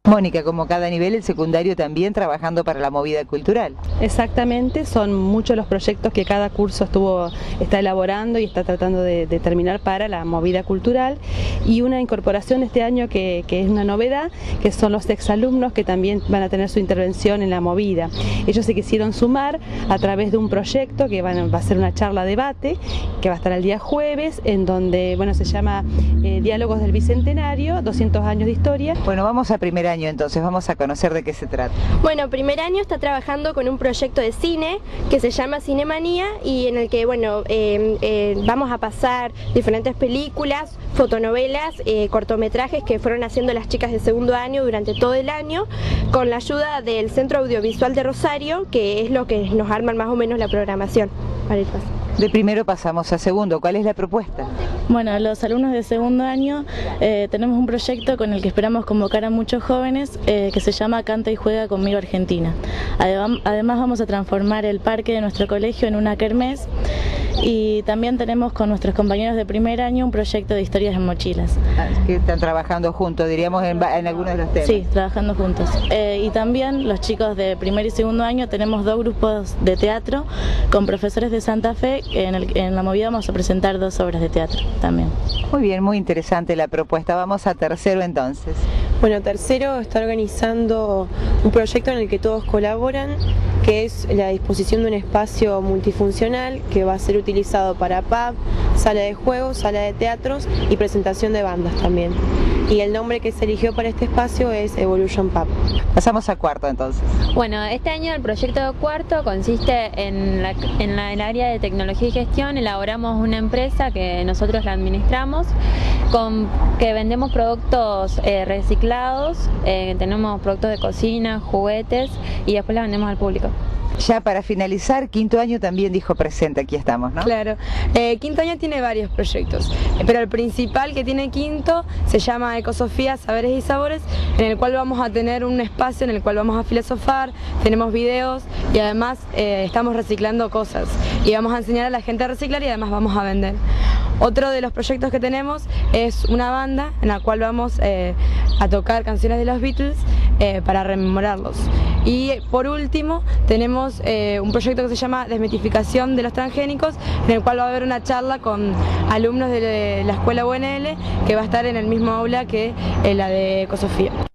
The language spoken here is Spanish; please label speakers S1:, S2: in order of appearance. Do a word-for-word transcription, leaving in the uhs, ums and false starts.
S1: Mónica, como cada nivel, el secundario también trabajando para la movida cultural.
S2: Exactamente, son muchos los proyectos que cada curso estuvo, está elaborando y está tratando de, de terminar para la movida cultural, y una incorporación este año que, que es una novedad, que son los exalumnos que también van a tener su intervención en la movida. Ellos se quisieron sumar a través de un proyecto que van, va a ser una charla debate, que va a estar el día jueves, en donde bueno, se llama eh, Diálogos del Bicentenario, doscientos años de historia.
S1: Bueno, vamos a primer año entonces, vamos a conocer de qué se trata.
S3: Bueno, primer año está trabajando con un proyecto de cine que se llama Cinemanía, y en el que bueno eh, eh, vamos a pasar diferentes películas, fotonovelas, eh, cortometrajes que fueron haciendo las chicas de segundo año durante todo el año, con la ayuda del Centro Audiovisual de Rosario, que es lo que nos arman más o menos la programación para el paso.
S1: De primero pasamos a segundo, ¿cuál es la propuesta?
S4: Bueno, los alumnos de segundo año eh, tenemos un proyecto con el que esperamos convocar a muchos jóvenes eh, que se llama Canta y Juega Conmigo Argentina. Además vamos a transformar el parque de nuestro colegio en una kermés, y también tenemos con nuestros compañeros de primer año un proyecto de historias en mochilas.
S1: Que están trabajando juntos, diríamos, en, en algunos de los temas.
S4: Sí, trabajando juntos. Eh, y también los chicos de primer y segundo año tenemos dos grupos de teatro con profesores de Santa Fe. En, el, en la movida vamos a presentar dos obras de teatro también.
S1: Muy bien, muy interesante la propuesta. Vamos a tercero entonces.
S5: Bueno, tercero está organizando un proyecto en el que todos colaboran, que es la disposición de un espacio multifuncional que va a ser utilizado para pub, sala de juegos, sala de teatros y presentación de bandas también. Y el nombre que se eligió para este espacio es Evolution Pub.
S1: Pasamos a cuarto entonces.
S6: Bueno, este año el proyecto de cuarto consiste en, la, en la, el área de tecnología y gestión. Elaboramos una empresa que nosotros la administramos, con que vendemos productos eh, reciclados, eh, tenemos productos de cocina, juguetes, y después la vendemos al público.
S1: Ya para finalizar, quinto año también dijo presente, aquí estamos, ¿no?
S7: Claro, eh, quinto año tiene varios proyectos, pero el principal que tiene quinto se llama Ecosofía, Saberes y Sabores, en el cual vamos a tener un espacio en el cual vamos a filosofar, tenemos videos y además eh, estamos reciclando cosas y vamos a enseñar a la gente a reciclar y además vamos a vender. Otro de los proyectos que tenemos es una banda en la cual vamos eh, a tocar canciones de los Beatles eh, para rememorarlos. Y por último tenemos eh, un proyecto que se llama Desmitificación de los Transgénicos, en el cual va a haber una charla con alumnos de la escuela U N L que va a estar en el mismo aula que eh, la de Ecosofía.